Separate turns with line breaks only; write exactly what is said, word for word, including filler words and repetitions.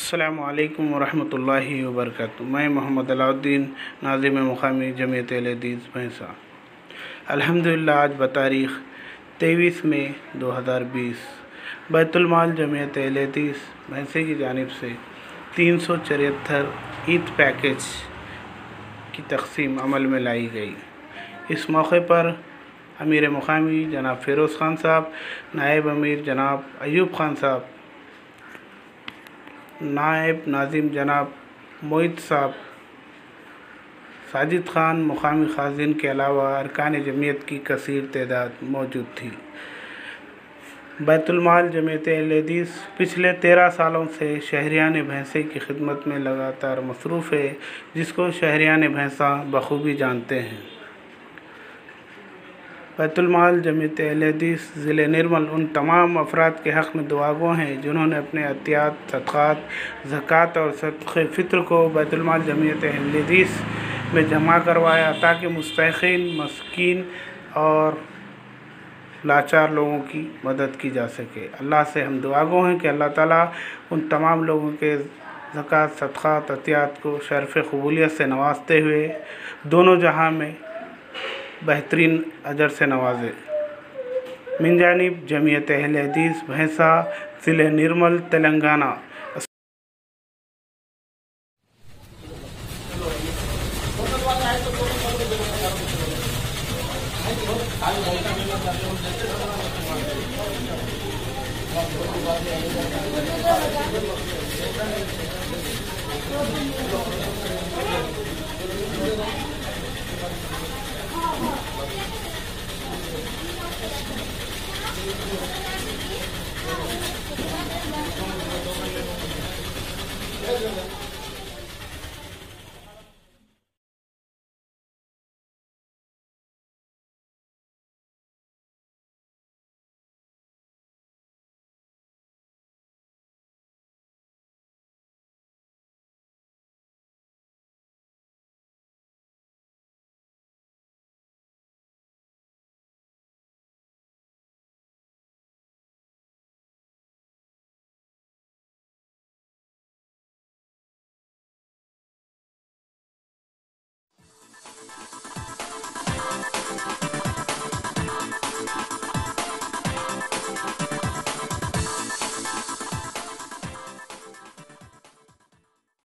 अस्सलामु अलैकुम वरहमतुल्लाहि वबरकातुहू। मैं मोहम्मद अलाउद्दीन नाज़िम मुक़ामी जमीयत अहले हदीस भैंसा। अल्हम्दुलिल्लाह आज बतारीख़ तेईस मई दो हज़ार बीस बैतुल माल जमीयत अहले हदीस भैंसे की जानिब से तीन सौ चौहत्तर ईद पैकेज की तक़सीम अमल में लाई गई। इस मौके पर अमीर मुक़ामी जनाब फ़िरोज़ ख़ान साहब, नायब अमीर जनाब अयूब ख़ान साहब, नायब नाज़िम जनाब मोहित साहब, साजिद ख़ान, मुक़ामी ख़ाज़िन के अलावा अरकान जमीयत की कसीर तादाद मौजूद थी। बैतुल माल जमीयत अहले हदीस पिछले तेरह सालों से शहरियान भैंसे की खिदमत में लगातार मसरूफ़ है, जिसको शहरियान भैंसा बखूबी जानते हैं। बैतुल माल जमीयत अहले हदीस ज़िले निर्मल उन तमाम अफराद के हक़ में दुआगो हैं जिन्होंने अपने अतियात, सदक़ात, ज़कात और सदक़े फ़ित्र को बैतुल माल जमीयत अहले हदीस में जमा करवाया ताकि मुस्तहिक़ीन, मस्कीन और लाचार लोगों की मदद की जा सके। अल्लाह से हम दुआगो हैं कि अल्लाह ताला उन तमाम लोगों के ज़कात, सदक़ात, अतियात को शर्फ़ क़बूलियत से नवाजते हुए दोनों जहां में बेहतरीन अजर से नवाजे। मिन जानिब जमीयत अहले हदीस भैंसा ज़िले निर्मल तेलंगाना।